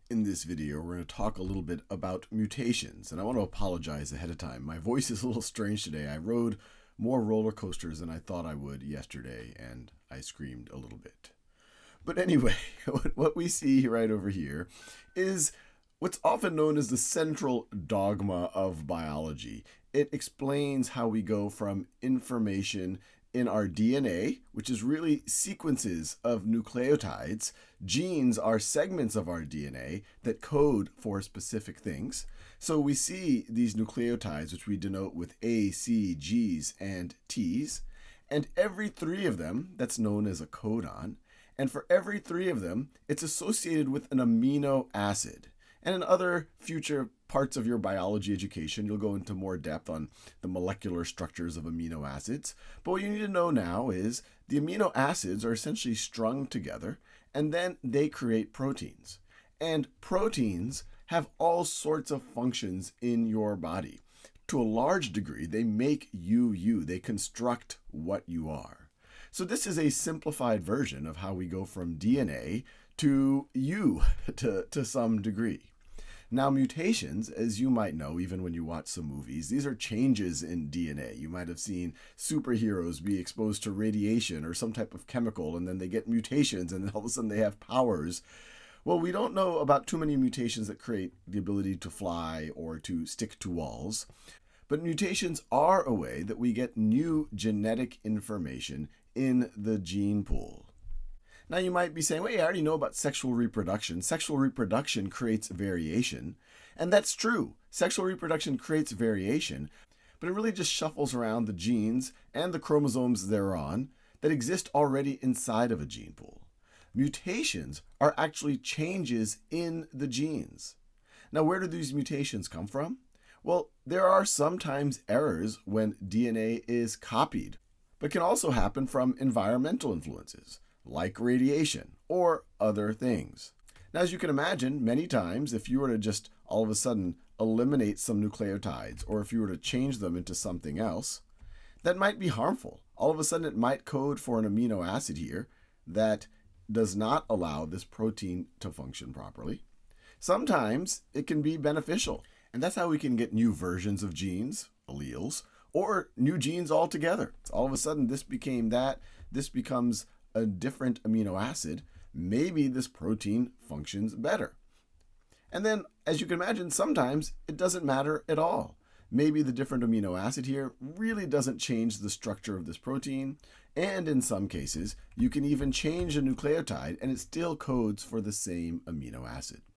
In this video, we're going to talk a little bit about mutations, and I want to apologize ahead of time. My voice is a little strange today. I rode more roller coasters than I thought I would yesterday, and I screamed a little bit. But anyway, what we see right over here is what's often known as the central dogma of biology. It explains how we go from information in our DNA, which is really sequences of nucleotides. Genes are segments of our DNA that code for specific things. So we see these nucleotides, which we denote with A, C, Gs, and Ts. And every three of them, that's known as a codon. And for every three of them, it's associated with an amino acid. And in other future parts of your biology education, you'll go into more depth on the molecular structures of amino acids. But what you need to know now is the amino acids are essentially strung together, and then they create proteins. And proteins have all sorts of functions in your body. To a large degree, they make you you. They construct what you are. So this is a simplified version of how we go from DNA to you to some degree. Now, mutations, as you might know, even when you watch some movies, these are changes in DNA. You might have seen superheroes be exposed to radiation or some type of chemical, and then they get mutations, and then all of a sudden they have powers. Well, we don't know about too many mutations that create the ability to fly or to stick to walls. But mutations are a way that we get new genetic information in the gene pool. Now you might be saying, wait, I already know about sexual reproduction. Sexual reproduction creates variation. And that's true. Sexual reproduction creates variation, but it really just shuffles around the genes and the chromosomes thereon that exist already inside of a gene pool. Mutations are actually changes in the genes. Now, where do these mutations come from? Well, there are sometimes errors when DNA is copied, but can also happen from environmental influences, like radiation or other things. Now, as you can imagine, many times, if you were to just all of a sudden eliminate some nucleotides, or if you were to change them into something else, that might be harmful. All of a sudden, it might code for an amino acid here that does not allow this protein to function properly. Sometimes it can be beneficial, and that's how we can get new versions of genes, alleles, or new genes altogether. All of a sudden, this became that, this becomes a different amino acid, maybe this protein functions better. And then, as you can imagine, sometimes it doesn't matter at all. Maybe the different amino acid here really doesn't change the structure of this protein, and in some cases, you can even change a nucleotide and it still codes for the same amino acid.